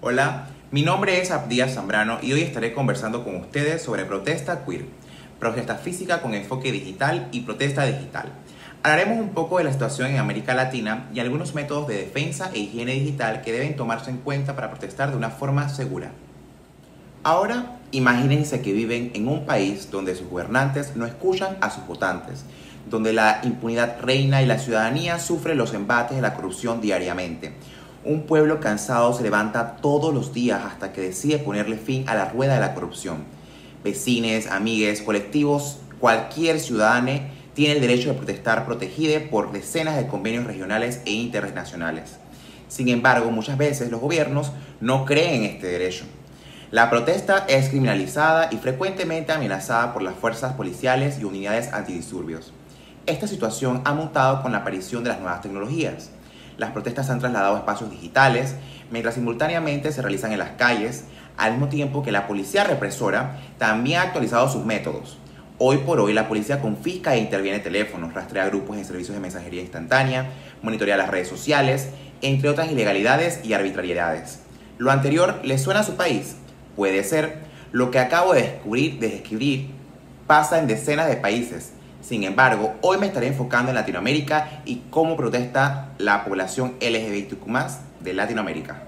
Hola, mi nombre es Abdías Zambrano y hoy estaré conversando con ustedes sobre protesta queer, protesta física con enfoque digital y protesta digital. Hablaremos un poco de la situación en América Latina y algunos métodos de defensa e higiene digital que deben tomarse en cuenta para protestar de una forma segura. Ahora, imagínense que viven en un país donde sus gobernantes no escuchan a sus votantes, donde la impunidad reina y la ciudadanía sufre los embates de la corrupción diariamente. Un pueblo cansado se levanta todos los días hasta que decide ponerle fin a la rueda de la corrupción. Vecines, amigues, colectivos, cualquier ciudadano tiene el derecho de protestar protegido por decenas de convenios regionales e internacionales. Sin embargo, muchas veces los gobiernos no creen en este derecho. La protesta es criminalizada y frecuentemente amenazada por las fuerzas policiales y unidades antidisturbios. Esta situación ha mutado con la aparición de las nuevas tecnologías. Las protestas se han trasladado a espacios digitales, mientras simultáneamente se realizan en las calles, al mismo tiempo que la policía represora también ha actualizado sus métodos. Hoy por hoy la policía confisca e interviene teléfonos, rastrea grupos en servicios de mensajería instantánea, monitorea las redes sociales, entre otras ilegalidades y arbitrariedades. ¿Lo anterior le suena a su país? Puede ser. Lo que acabo de describir pasa en decenas de países. Sin embargo, hoy me estaré enfocando en Latinoamérica y cómo protesta la población LGBTQ+ de Latinoamérica.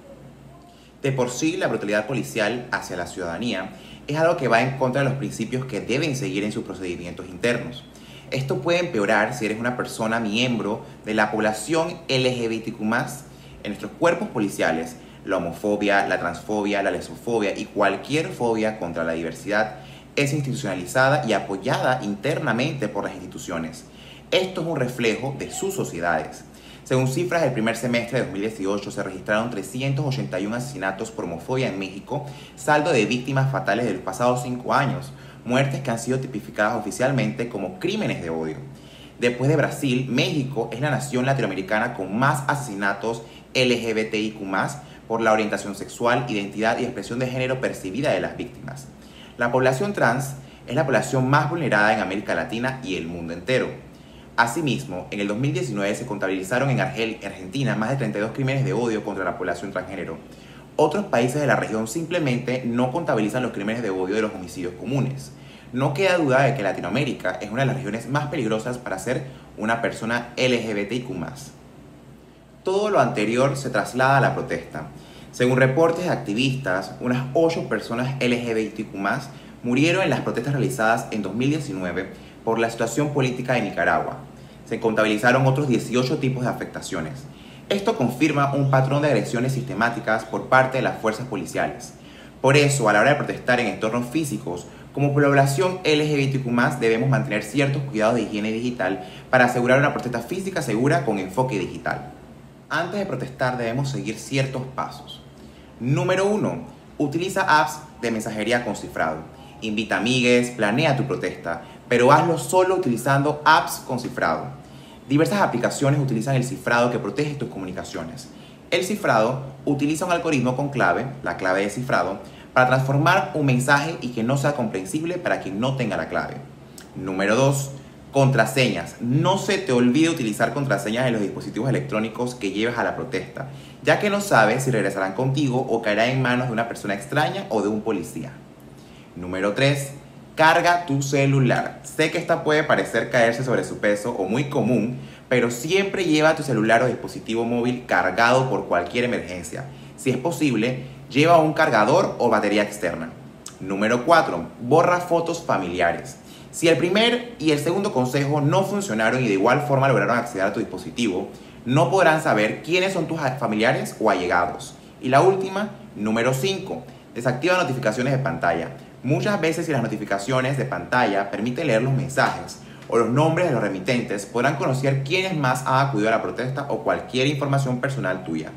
De por sí, la brutalidad policial hacia la ciudadanía es algo que va en contra de los principios que deben seguir en sus procedimientos internos. Esto puede empeorar si eres una persona miembro de la población LGBTQ+. En nuestros cuerpos policiales, la homofobia, la transfobia, la lesbofobia y cualquier fobia contra la diversidad es institucionalizada y apoyada internamente por las instituciones. Esto es un reflejo de sus sociedades. Según cifras del primer semestre de 2018, se registraron 381 asesinatos por homofobia en México, saldo de víctimas fatales de los pasados 5 años, muertes que han sido tipificadas oficialmente como crímenes de odio. Después de Brasil, México es la nación latinoamericana con más asesinatos LGBTIQ+, por la orientación sexual, identidad y expresión de género percibida de las víctimas. La población trans es la población más vulnerada en América Latina y el mundo entero. Asimismo, en el 2019 se contabilizaron en Argentina más de 32 crímenes de odio contra la población transgénero. Otros países de la región simplemente no contabilizan los crímenes de odio de los homicidios comunes. No queda duda de que Latinoamérica es una de las regiones más peligrosas para ser una persona LGBTIQ+. Todo lo anterior se traslada a la protesta. Según reportes de activistas, unas 8 personas LGBTQ+ murieron en las protestas realizadas en 2019 por la situación política de Nicaragua. Se contabilizaron otros 18 tipos de afectaciones. Esto confirma un patrón de agresiones sistemáticas por parte de las fuerzas policiales. Por eso, a la hora de protestar en entornos físicos, como población LGBTQ+, debemos mantener ciertos cuidados de higiene digital para asegurar una protesta física segura con enfoque digital. Antes de protestar debemos seguir ciertos pasos. Número 1. Utiliza apps de mensajería con cifrado. Invita amigues, planea tu protesta, pero hazlo solo utilizando apps con cifrado. Diversas aplicaciones utilizan el cifrado que protege tus comunicaciones. El cifrado utiliza un algoritmo con clave, la clave de cifrado, para transformar un mensaje y que no sea comprensible para quien no tenga la clave. Número 2. Contraseñas. No se te olvide utilizar contraseñas en los dispositivos electrónicos que lleves a la protesta, ya que no sabes si regresarán contigo o caerán en manos de una persona extraña o de un policía. Número 3. Carga tu celular. Sé que esta puede parecer caerse sobre su peso o muy común, pero siempre lleva tu celular o dispositivo móvil cargado por cualquier emergencia. Si es posible, lleva un cargador o batería externa. Número 4. Borra fotos familiares. Si el primer y el segundo consejo no funcionaron y de igual forma lograron acceder a tu dispositivo, no podrán saber quiénes son tus familiares o allegados. Y la última, número 5. Desactiva notificaciones de pantalla. Muchas veces si las notificaciones de pantalla permiten leer los mensajes o los nombres de los remitentes, podrán conocer quiénes más han acudido a la protesta o cualquier información personal tuya.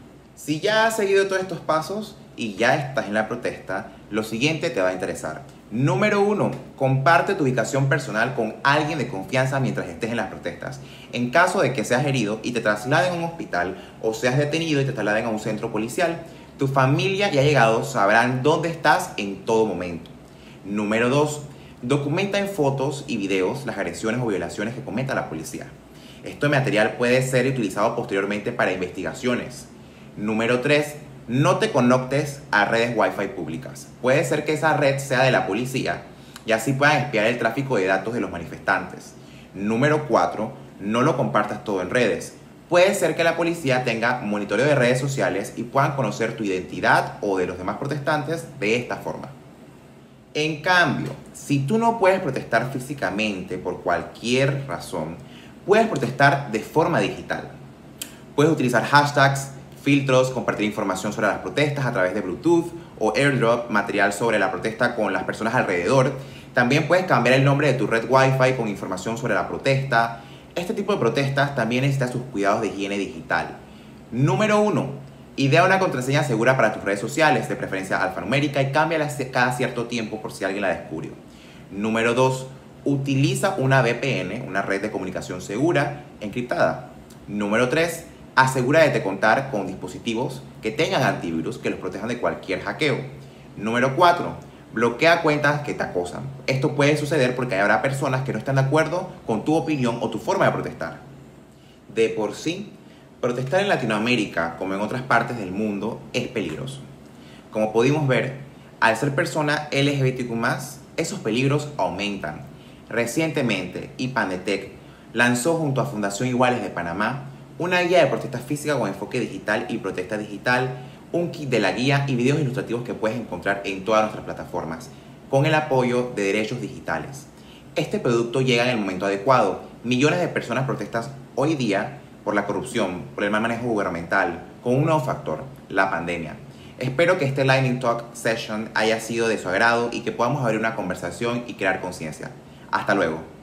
Si ya has seguido todos estos pasos y ya estás en la protesta, lo siguiente te va a interesar. Número 1. Comparte tu ubicación personal con alguien de confianza mientras estés en las protestas. En caso de que seas herido y te trasladen a un hospital o seas detenido y te trasladen a un centro policial, tu familia y allegados sabrán dónde estás en todo momento. Número 2. Documenta en fotos y videos las agresiones o violaciones que cometa la policía. Este material puede ser utilizado posteriormente para investigaciones. Número 3. No te conectes a redes Wi-Fi públicas. Puede ser que esa red sea de la policía y así puedan espiar el tráfico de datos de los manifestantes. Número 4. No lo compartas todo en redes. Puede ser que la policía tenga monitoreo de redes sociales y puedan conocer tu identidad o de los demás protestantes de esta forma. En cambio, si tú no puedes protestar físicamente por cualquier razón, puedes protestar de forma digital. Puedes utilizar hashtags, filtros, compartir información sobre las protestas a través de Bluetooth o airdrop material sobre la protesta con las personas alrededor. También puedes cambiar el nombre de tu red Wi-Fi con información sobre la protesta. Este tipo de protestas también necesita sus cuidados de higiene digital. Número 1. Idea una contraseña segura para tus redes sociales, de preferencia alfanumérica, y cámbiala cada cierto tiempo por si alguien la descubrió. Número 2. Utiliza una VPN, una red de comunicación segura, encriptada. Número 3. Asegúrate de contar con dispositivos que tengan antivirus que los protejan de cualquier hackeo. Número 4. Bloquea cuentas que te acosan. Esto puede suceder porque habrá personas que no están de acuerdo con tu opinión o tu forma de protestar. De por sí, protestar en Latinoamérica, como en otras partes del mundo, es peligroso. Como pudimos ver, al ser persona LGBTQ+, esos peligros aumentan. Recientemente, IPANETEC lanzó junto a Fundación Iguales de Panamá una guía de protesta física con enfoque digital y protesta digital, un kit de la guía y videos ilustrativos que puedes encontrar en todas nuestras plataformas, con el apoyo de derechos digitales. Este producto llega en el momento adecuado. Millones de personas protestan hoy día por la corrupción, por el mal manejo gubernamental, con un nuevo factor, la pandemia. Espero que este Lightning Talk Session haya sido de su agrado y que podamos abrir una conversación y crear conciencia. Hasta luego.